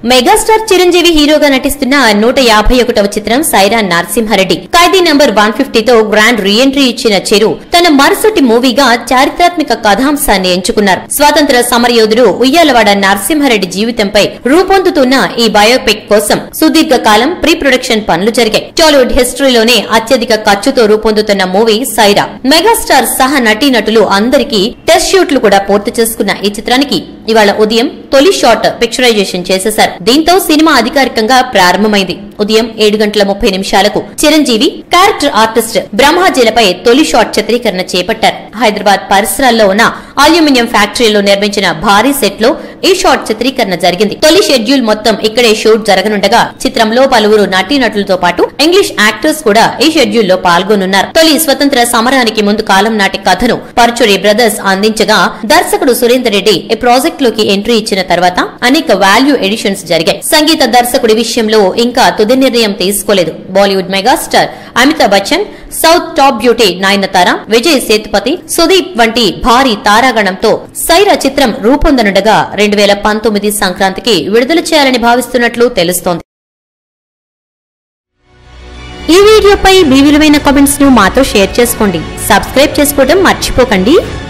Megastar Chiranjeevi హీరోగా నటిస్తున్న 151వ చిత్రం సైరా నరసింహారెడ్డి ఖైదీ నంబర్ 150 తో గ్రాండ్ రీ ఎంట్రీ ఇచ్చిన చిరు తన మరుసటి మూవీగా చారిత్రాత్మక కథాంశాన్ని ఎంచుకున్నారు. స్వాతంత్ర సమరయోధుడు ఉయ్యాలవాడ నరసింహారెడ్డి జీవితంపై రూపొందుతున్న ఈ బయోపిక్ కోసం సుదీర్ఘ కాలం ప్రీ ప్రొడక్షన్ పనులు జరిగాయి. టాలీవుడ్ హిస్టరీలోనే అత్యధిక ఖర్చుతో రూపొందుతున్న మూవీ సైరా. మెగాస్టార్ సహా నటీనటులు అందరికీ టెస్ట్ షూట్లు కూడా పూర్తి చేసుకున్న ఈ చిత్రానికి ఇవాళ ఉదయం తొలి షాట్ పిక్చరైజేషన్ చేసేశారు. దీంతో సినిమా అధికారికంగా ప్రారంభమైంది. ఉదయం 7:30 చిరంజీవి క్యారెక్టర్ ఆర్టిస్ట్ బ్రహ్మాజీలపై తొలి షాట్ చిత్రీకరణ చేపట్టారు. హైదరాబాద్ పరిసరాల్లో ఉన్న అల్యూమినియం ఫ్యాక్టరీలో నిర్మించిన భారీ సెట్ లో ఈ షాట్ చిత్రీకరణ జరిగింది. తొలి షెడ్యూల్ మొత్తం ఇక్కడే షూట్ జరగనుండగా చిత్రంలో పలువురు నటీనటులతో పాటు ఇంగ్లీష్ యాక్టర్స్ కూడా ఈ షెడ్యూల్లో పాల్గొనున్నారు. తొలి స్వతంత్ర సమరానికి ముందు కాలం నాటి కథను పరుచూరి బ్రదర్స్ అందించగా దర్శకుడు సురేందర్ రెడ్డి ఈ ప్రాజెక్ట్ లోకి ఎంట్రీ ఇచ్చిన తర్వాత అనేక వాల్యూ ఎడిషన్స్ జరిగాయి. సంగీత దర్శకుడి విషయంలో ఇంకా తుది నిర్ణయం తీసుకోలేదు. Bollywood megastar Amitabh Bachchan, south top beauty Nayanthara, Vijay Sethupathi, Sudeep వంటి భారీ తారాగణంతో సైరా చిత్రం రూపొందనుండగా 2019 సంక్రాంతికి విడుదల చేయాలని భావిస్తున్నట్లు తెలుస్తోంది. ఈ వీడియోపై మీ విలువైన కామెంట్స్ ను మాతో షేర్ చేసుకోండి. సబ్స్క్రైబ్ చేసుకోవడం మర్చిపోకండి.